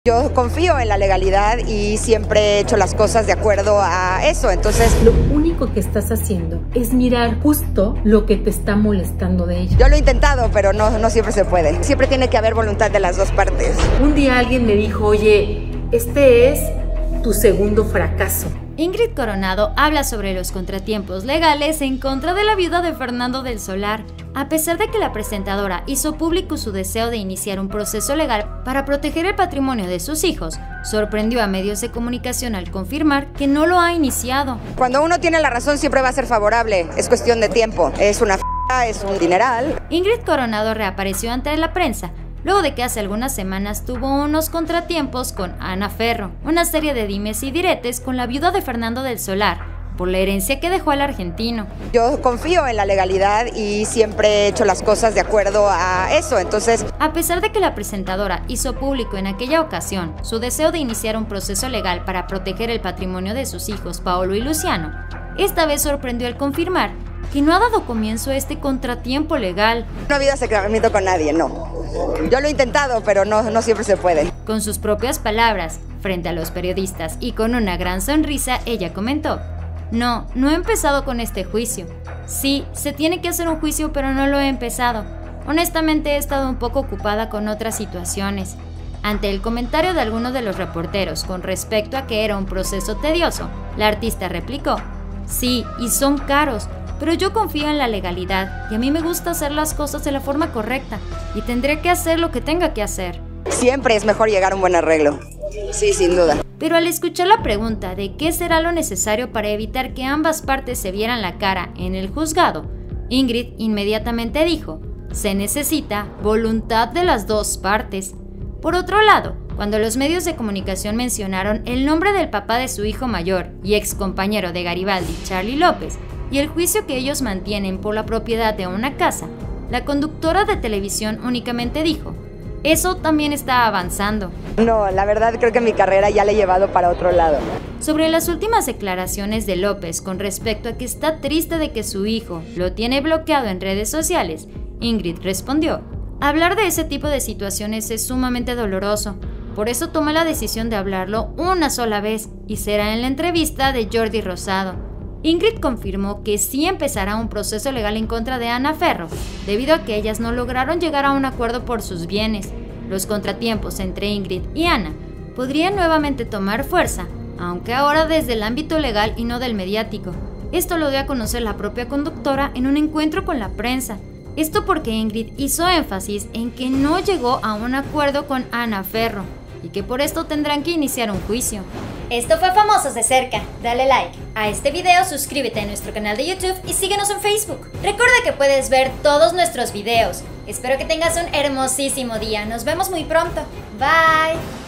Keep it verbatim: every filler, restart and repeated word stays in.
Yo confío en la legalidad y siempre he hecho las cosas de acuerdo a eso, entonces... Lo único que estás haciendo es mirar justo lo que te está molestando de ella. Yo lo he intentado, pero no, no siempre se puede. Siempre tiene que haber voluntad de las dos partes. Un día alguien me dijo, oye, este es tu segundo fracaso. Ingrid Coronado habla sobre los contratiempos legales en contra de la viuda de Fernando del Solar. A pesar de que la presentadora hizo público su deseo de iniciar un proceso legal para proteger el patrimonio de sus hijos, sorprendió a medios de comunicación al confirmar que no lo ha iniciado. Cuando uno tiene la razón siempre va a ser favorable, es cuestión de tiempo, es una f***, es un dineral. Ingrid Coronado reapareció ante la prensa luego de que hace algunas semanas tuvo unos contratiempos con Ana Ferro, una serie de dimes y diretes con la viuda de Fernando del Solar, por la herencia que dejó al argentino. Yo confío en la legalidad y siempre he hecho las cosas de acuerdo a eso, entonces... A pesar de que la presentadora hizo público en aquella ocasión su deseo de iniciar un proceso legal para proteger el patrimonio de sus hijos Paolo y Luciano, esta vez sorprendió al confirmar que no ha dado comienzo a este contratiempo legal. No ha habido acercamiento con nadie, no. Yo lo he intentado, pero no, no siempre se puede. Con sus propias palabras, frente a los periodistas y con una gran sonrisa, ella comentó: No, no he empezado con este juicio. Sí, se tiene que hacer un juicio, pero no lo he empezado. Honestamente he estado un poco ocupada con otras situaciones. Ante el comentario de algunos de los reporteros con respecto a que era un proceso tedioso, la artista replicó: Sí, y son caros, pero yo confío en la legalidad y a mí me gusta hacer las cosas de la forma correcta y tendré que hacer lo que tenga que hacer. Siempre es mejor llegar a un buen arreglo. Sí, sin duda. Pero al escuchar la pregunta de qué será lo necesario para evitar que ambas partes se vieran la cara en el juzgado, Ingrid inmediatamente dijo: se necesita voluntad de las dos partes. Por otro lado, cuando los medios de comunicación mencionaron el nombre del papá de su hijo mayor y ex compañero de Garibaldi, Charly López, y el juicio que ellos mantienen por la propiedad de una casa, la conductora de televisión únicamente dijo: eso también está avanzando. No, la verdad creo que mi carrera ya la he llevado para otro lado. Sobre las últimas declaraciones de López con respecto a que está triste de que su hijo lo tiene bloqueado en redes sociales, Ingrid respondió: hablar de ese tipo de situaciones es sumamente doloroso, por eso tomé la decisión de hablarlo una sola vez y será en la entrevista de Jordi Rosado. Ingrid confirmó que sí empezará un proceso legal en contra de Ana Ferro, debido a que ellas no lograron llegar a un acuerdo por sus bienes. Los contratiempos entre Ingrid y Ana podrían nuevamente tomar fuerza, aunque ahora desde el ámbito legal y no del mediático. Esto lo dio a conocer la propia conductora en un encuentro con la prensa. Esto porque Ingrid hizo énfasis en que no llegó a un acuerdo con Ana Ferro y que por esto tendrán que iniciar un juicio. Esto fue Famosos de Cerca. Dale like a este video, suscríbete a nuestro canal de YouTube y síguenos en Facebook. Recuerda que puedes ver todos nuestros videos. Espero que tengas un hermosísimo día. Nos vemos muy pronto. Bye.